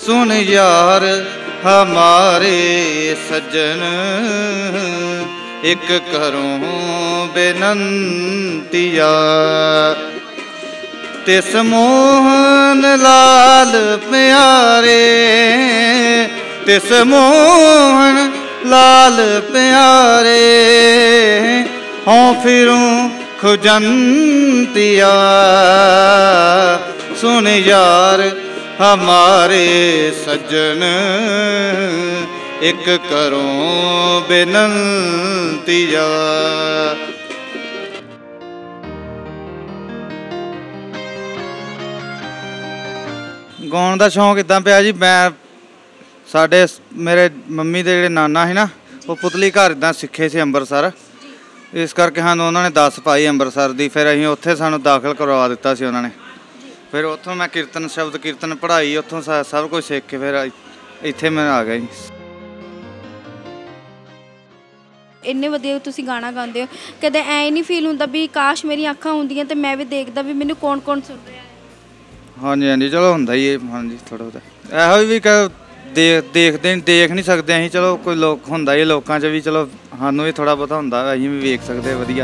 सुन यार हमारे सज्जन, एक करूं बेनंतिया। तिस मोहन लाल प्यारे, तिस मोहन लाल प्यारे, हों फिरूं खुजंतिया। सुन यार हमारे सज्जन, एक करूं बेनंतिया। ਗਾਉਣ ਦਾ ਸ਼ੌਂਕ ਇੱਦਾਂ ਪਿਆ ਜੀ। ਮੈਂ ਸਾਡੇ ਮੇਰੇ ਮੰਮੀ ਦੇ ਜਿਹੜੇ ਨਾਨਾ ਸੀ ਨਾ, ਉਹ ਪੁਤਲੀ ਘਰ ਇੱਦਾਂ ਸਿੱਖੇ ਸੀ ਅੰਮ੍ਰਿਤਸਰ। ਇਸ ਕਰਕੇ ਸਾਨੂੰ ਉਹਨਾਂ ਨੇ ਦੱਸ ਪਾਈ ਅੰਮ੍ਰਿਤਸਰ ਦੀ। ਫਿਰ ਅਸੀਂ ਉੱਥੇ ਸਾਨੂੰ ਦਾਖਲ ਕਰਵਾ ਦਿੱਤਾ ਸੀ ਉਹਨਾਂ ਨੇ। ਫਿਰ ਉੱਥੋਂ ਮੈਂ ਕੀਰਤਨ ਸ਼ਬਦ ਕੀਰਤਨ ਪੜ੍ਹਾਈ, ਉੱਥੋਂ ਸਭ ਕੁਝ ਸਿੱਖ ਕੇ ਫਿਰ ਇੱਥੇ ਮੈਂ ਆ ਗਿਆ ਜੀ। ਇੰਨੇ ਵਧੀਆ ਤੁਸੀਂ ਗਾਣਾ ਗਾਉਂਦੇ ਹੋ, ਕਦੇ ਐ ਨਹੀਂ ਫੀਲ ਹੁੰਦਾ ਵੀ ਕਾਸ਼ ਮੇਰੀਆਂ ਅੱਖਾਂ ਹੁੰਦੀਆਂ ਤੇ ਮੈਂ ਵੀ ਦੇਖਦਾ ਵੀ ਮੈਨੂੰ ਕੌਣ ਕੌਣ ਸੁਣ ਰਿਹਾ ਹੈ? ਹਾਂਜੀ ਹਾਂਜੀ, ਚਲੋ ਹੁੰਦਾ ਹੀ ਹੈ। ਹਾਂਜੀ, ਥੋੜ੍ਹਾ ਬਹੁਤਾ ਇਹੋ ਵੀ ਦੇਖ ਨਹੀਂ ਸਕਦੇ ਅਸੀਂ। ਚਲੋ ਕੋਈ ਲੋਕ ਹੁੰਦਾ ਹੀ ਲੋਕਾਂ 'ਚ ਵੀ, ਚਲੋ ਸਾਨੂੰ ਵੀ ਥੋੜ੍ਹਾ ਬਹੁਤਾ ਹੁੰਦਾ, ਅਸੀਂ ਵੀ ਵੇਖ ਸਕਦੇ ਵਧੀਆ।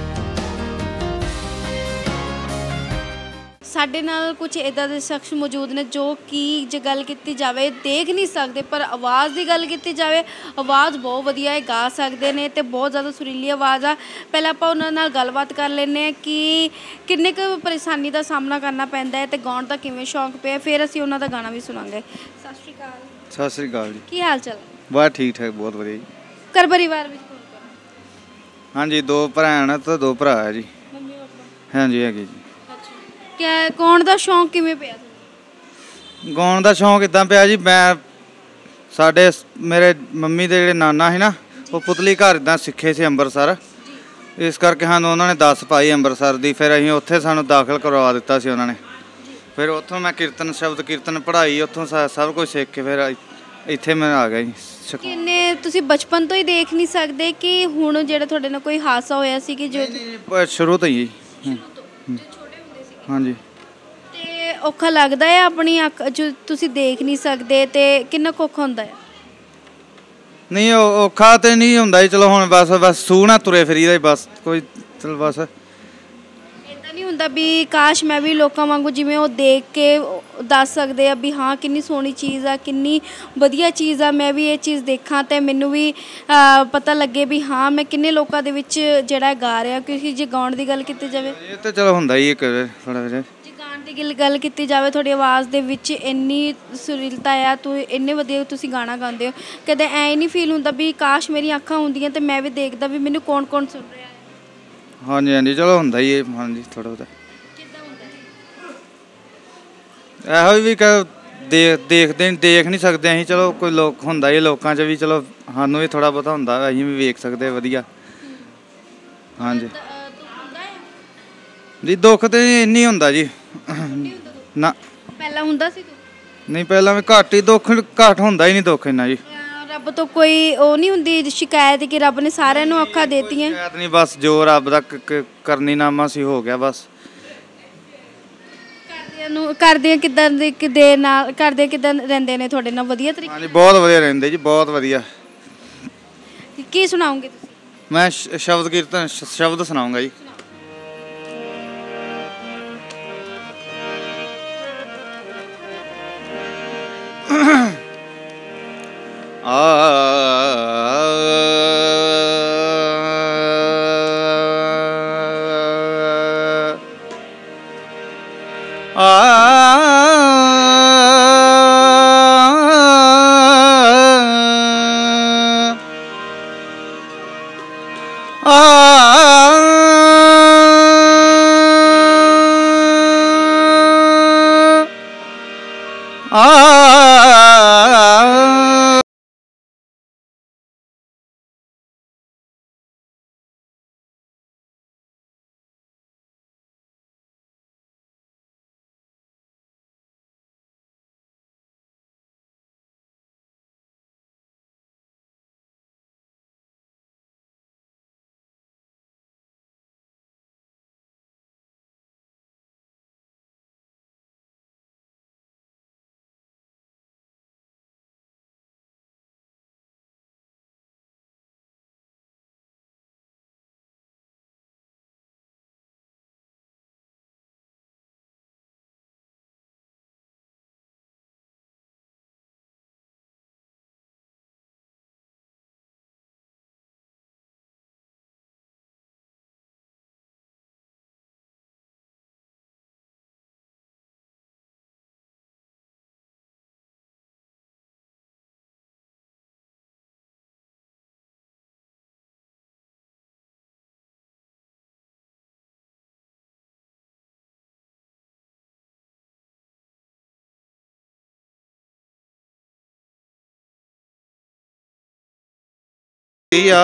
ਸਾਡੇ ਨਾਲ ਕੁਝ ਇੱਦਾਂ ਦੇ ਸ਼ਖਸ ਮੌਜੂਦ ਨੇ ਜੋ ਕਿ ਜੇ ਗੱਲ ਕੀਤੀ ਜਾਵੇ ਦੇਖ ਨਹੀਂ ਸਕਦੇ, ਪਰ ਆਵਾਜ਼ ਦੀ ਗੱਲ ਕੀਤੀ ਜਾਵੇ ਆਵਾਜ਼ ਬਹੁਤ ਵਧੀਆ ਹੈ, ਗਾ ਸਕਦੇ ਨੇ ਅਤੇ ਬਹੁਤ ਜ਼ਿਆਦਾ ਸੁਰੀਲੀ ਆਵਾਜ਼ ਆ। ਪਹਿਲਾਂ ਆਪਾਂ ਉਹਨਾਂ ਨਾਲ ਗੱਲਬਾਤ ਕਰ ਲੈਂਦੇ ਹਾਂ ਕਿ ਕਿੰਨੇ ਕੁ ਪਰੇਸ਼ਾਨੀ ਦਾ ਸਾਹਮਣਾ ਕਰਨਾ ਪੈਂਦਾ ਹੈ ਅਤੇ ਗਾਉਣ ਦਾ ਕਿਵੇਂ ਸ਼ੌਂਕ ਪਿਆ, ਫਿਰ ਅਸੀਂ ਉਹਨਾਂ ਦਾ ਗਾਣਾ ਵੀ ਸੁਣਾਂਗੇ। ਸਤਿ ਸ਼੍ਰੀ ਅਕਾਲ। ਸਤਿ ਸ਼੍ਰੀ ਅਕਾਲ ਜੀ। ਕੀ ਹਾਲ ਚਾਲ? ਬਸ ਠੀਕ ਠਾਕ, ਬਹੁਤ ਵਧੀਆ ਜੀ। ਘਰ ਪਰਿਵਾਰ ਵਿੱਚ ਕੌਣ ਕੌਣ? ਹਾਂਜੀ, 2 ਭੈਣ ਅਤੇ 2 ਭਰਾ ਹੈ ਜੀ। Mummy papa? ਹਾਂਜੀ, ਹੈਗੇ ਜੀ। ਕਿਆ ਗਾਉਣ ਦਾ ਸ਼ੌਂਕ ਕਿਵੇਂ ਪਿਆ ਤੁਹਾਨੂੰ? ਗਾਉਣ ਦਾ ਸ਼ੌਂਕ ਇੱਦਾਂ ਪਿਆ ਜੀ। ਮੈਂ ਸਾਡੇ ਮੇਰੇ ਮੰਮੀ ਦੇ ਜਿਹੜੇ ਨਾਨਾ ਸੀ ਨਾ, ਉਹ ਪੁਤਲੀ ਘਰ ਇੱਦਾਂ ਸਿੱਖੇ ਸੀ ਅੰਮ੍ਰਿਤਸਰ। ਇਸ ਕਰਕੇ ਸਾਨੂੰ ਉਹਨਾਂ ਨੇ ਦੱਸ ਪਾਈ ਅੰਮ੍ਰਿਤਸਰ ਦੀ। ਫਿਰ ਅਸੀਂ ਉੱਥੇ ਸਾਨੂੰ ਦਾਖਲ ਕਰਵਾ ਦਿੱਤਾ ਸੀ ਉਹਨਾਂ ਨੇ। ਫਿਰ ਉੱਥੋਂ ਮੈਂ ਕੀਰਤਨ ਸ਼ਬਦ ਕੀਰਤਨ ਪੜ੍ਹਾਈ, ਉੱਥੋਂ ਸਭ ਕੁਝ ਸਿੱਖ ਕੇ ਫਿਰ ਇੱਥੇ ਮੈਂ ਆ ਗਿਆ ਜੀ। ਕਿੰਨੇ ਤੁਸੀਂ ਬਚਪਨ ਤੋਂ ਹੀ ਦੇਖ ਨਹੀਂ ਸਕਦੇ ਕਿ ਹੁਣ ਜਿਹੜਾ ਤੁਹਾਡੇ ਨਾਲ ਕੋਈ ਹਾਦਸਾ ਹੋਇਆ ਸੀ ਕਿ ਜੋ ਸ਼ੁਰੂ ਤੋਂ ਹੀ ਜੀ। ਹਾਂਜੀ। ਤੇ ਔਖਾ ਲੱਗਦਾ ਹੈ ਆਪਣੀ ਅੱਖ ਜੋ ਤੁਸੀਂ ਦੇਖ ਨਹੀਂ ਸਕਦੇ, ਤੇ ਕਿੰਨਾ ਕੁ ਔਖਾ ਹੁੰਦਾ ਹੈ? ਨਹੀਂ, ਔਖਾ ਤੇ ਨਹੀਂ ਹੁੰਦਾ ਜੀ। ਚਲੋ ਹੁਣ ਬਸ ਸੂਹ ਨਾ ਤੁਰੇ ਫਿਰੀਦਾ ਹੀ ਬਸ। ਕੋਈ ਚਲ ਬਸ ਇੱਦਾਂ ਨਹੀਂ ਹੁੰਦਾ ਵੀ ਕਾਸ਼ ਮੈਂ ਵੀ ਲੋਕਾਂ ਵਾਂਗੂ ਜਿਵੇਂ ਉਹ ਦੇਖ ਕੇ ਦੱਸ ਸਕਦੇ ਆ ਵੀ ਹਾਂ ਕਿੰਨੀ ਸੋਹਣੀ ਚੀਜ਼ ਆ, ਕਿੰਨੀ ਵਧੀਆ ਚੀਜ਼ ਆ, ਮੈਂ ਵੀ ਇਹ ਚੀਜ਼ ਦੇਖਾਂ ਤੇ ਮੈਨੂੰ ਵੀ ਪਤਾ ਲੱਗੇ ਵੀ ਹਾਂ ਮੈਂ ਕਿੰਨੇ ਲੋਕਾਂ ਦੇ ਵਿੱਚ ਜਿਹੜਾ ਗਾ ਰਿਹਾ। ਕਿਉਂਕਿ ਜੇ ਗਾਉਣ ਦੀ ਗੱਲ ਕੀਤੀ ਜਾਵੇ ਇਹ ਤਾਂ ਚਲੋ ਹੁੰਦਾ ਹੀ ਇੱਕ ਥੋੜ੍ਹਾ ਜਿਹਾ। ਜੇ ਗਾਉਣ ਦੀ ਗੱਲ ਕੀਤੀ ਜਾਵੇ ਤੁਹਾਡੀ ਆਵਾਜ਼ ਦੇ ਵਿੱਚ ਇੰਨੀ ਸੁਰੀਲਤਾ ਆ, ਇੰਨੇ ਵਧੀਆ ਤੁਸੀਂ ਗਾਣਾ ਗਾਉਂਦੇ ਹੋ, ਕਦੇ ਐ ਨਹੀਂ ਫੀਲ ਹੁੰਦਾ ਵੀ ਕਾਸ਼ ਮੇਰੀਆਂ ਅੱਖਾਂ ਹੁੰਦੀਆਂ ਤੇ ਮੈਂ ਵੀ ਦੇਖਦਾ ਵੀ ਮੈਨੂੰ ਕੌਣ ਕੌਣ ਸੁਣ ਰਿਹਾ ਹੈ? ਹਾਂਜੀ ਹਾਂਜੀ, ਚਲੋ ਹੁੰਦਾ ਹੀ ਹੈ। ਹਾਂਜੀ, ਥੋੜ੍ਹਾ ਬਹੁਤਾ ਕਿੱਦਾਂ ਹੁੰਦਾ ਇਹੋ ਵੀ ਦੇਖ ਨਹੀਂ ਸਕਦੇ ਅਸੀਂ। ਚਲੋ ਕੋਈ ਲੋਕ ਹੁੰਦਾ ਹੀ ਲੋਕਾਂ 'ਚ ਵੀ, ਚਲੋ ਸਾਨੂੰ ਵੀ ਥੋੜ੍ਹਾ ਬਹੁਤਾ ਹੁੰਦਾ, ਅਸੀਂ ਵੀ ਵੇਖ ਸਕਦੇ ਵਧੀਆ। ਹਾਂਜੀ ਜੀ, ਦੁੱਖ ਤਾਂ ਇੰਨੀ ਹੁੰਦਾ ਜੀ ਨਾ। ਪਹਿਲਾਂ ਹੁੰਦਾ ਸੀ? ਨਹੀਂ, ਪਹਿਲਾਂ ਵੀ ਘੱਟ ਹੀ ਦੁੱਖ, ਘੱਟ ਹੁੰਦਾ ਹੀ ਨਹੀਂ ਦੁੱਖ ਇੰਨਾ ਜੀ। ਰੱਬ ਤੋਂ ਕੋਈ ਉਹ ਨਹੀਂ ਹੁੰਦੀ ਸ਼ਿਕਾਇਤ ਕਿ ਰੱਬ ਨੇ ਸਾਰਿਆਂ ਨੂੰ ਅੱਖਾਂ ਦੇਤੀਆਂ? ਸ਼ਿਕਾਇਤ ਨਹੀਂ, ਬਸ ਜੋ ਰੱਬ ਦਾ ਕਰਨੀਨਾਮਾ ਸੀ ਹੋ ਗਿਆ ਬਸ। ਕਰਦੇ ਕਿੱਦਾਂ ਰਹਿੰਦੇ ਨੇ ਤੁਹਾਡੇ ਨਾਲ? ਵਧੀਆ ਤਰੀਕੇ? ਹਾਂਜੀ, ਬਹੁਤ ਵਧੀਆ ਰਹਿੰਦੇ ਜੀ, ਬਹੁਤ ਵਧੀਆ। ਕੀ ਸੁਣਾਓਗੇ ਤੁਸੀਂ? ਮੈਂ ਸ਼ਬਦ ਕੀਰਤਨ ਸ਼ਬਦ ਸੁਣਾਉਂਗਾ ਜੀ। ਆ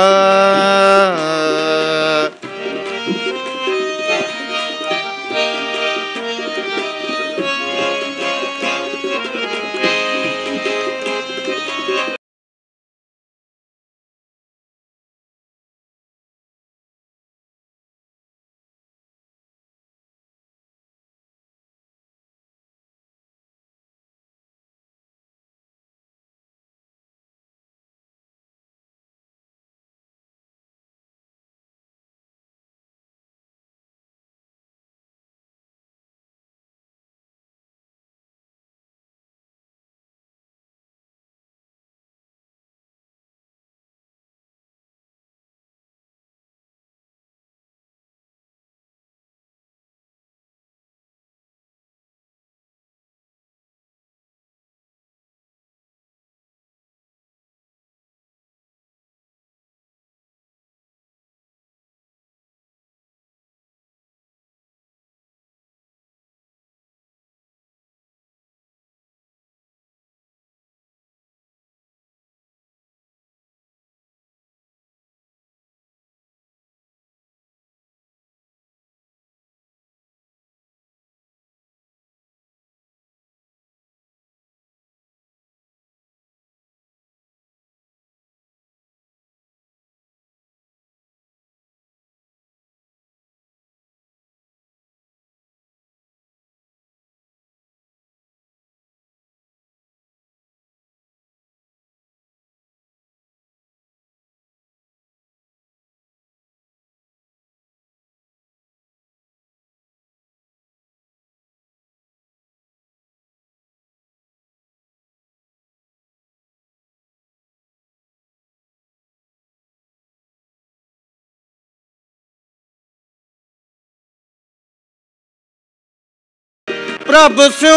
ਪ੍ਰਭ ਸਿਉ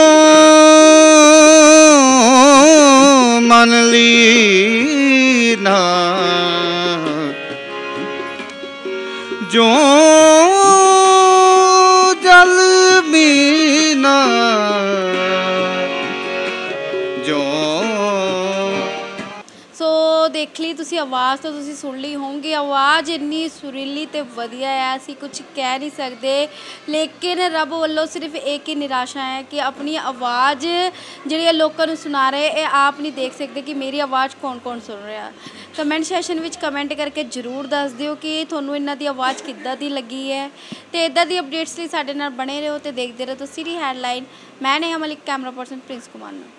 ਮਨ ਲੀਨਾ ਜੋ ਜਲ ਮੀਨਾ ਜੋ। ਸੋ ਦੇਖ ਲਈ ਤੁਸੀਂ ਆਵਾਜ਼ ਤਾਂ ਤੁਸੀਂ ਸੁਣ ਲਈ ਹੋਊਗੀ, ਆਵਾਜ਼ ਇੰਨੀ ਸੁਰੀਲੀ ਤੇ ਵਧੀਆ ਹੈ, ਅਸੀਂ ਕੁਝ ਕਹਿ ਨਹੀਂ ਸਕਦੇ। ਲੇਕਿਨ ਰੱਬ ਵੱਲੋਂ ਸਿਰਫ ਇੱਕ ਹੀ ਨਿਰਾਸ਼ਾ ਹੈ ਕਿ ਆਪਣੀ ਆਵਾਜ਼ ਜਿਹੜੀ ਲੋਕਾਂ ਨੂੰ ਸੁਣਾ ਰਹੇ, ਇਹ ਆਪ ਨਹੀਂ ਦੇਖ ਸਕਦੇ ਕਿ ਮੇਰੀ ਆਵਾਜ਼ ਕੌਣ ਕੌਣ ਸੁਣ ਰਿਹਾ। ਕਮੈਂਟ ਸੈਸ਼ਨ ਵਿੱਚ ਕਮੈਂਟ ਕਰਕੇ ਜ਼ਰੂਰ ਦੱਸ ਦਿਓ ਕਿ ਤੁਹਾਨੂੰ ਇਹਨਾਂ ਦੀ ਆਵਾਜ਼ ਕਿੱਦਾਂ ਦੀ ਲੱਗੀ ਹੈ। ਤੇ ਇੱਦਾਂ ਦੀ ਅਪਡੇਟਸ ਲਈ ਸਾਡੇ ਨਾਲ ਬਣੇ ਰਹੋ ਤੇ ਦੇਖਦੇ ਰਹੋ ਤੁਸੀਂ ਸਿਟੀ ਹੈਡਲਾਈਨ। ਮੈਂ ਨੇਹਾ ਮਲਿਕ, ਕੈਮਰਾ ਪਰਸਨ ਪ੍ਰਿੰਸ ਕੁਮਾਰ ਨਾਲ।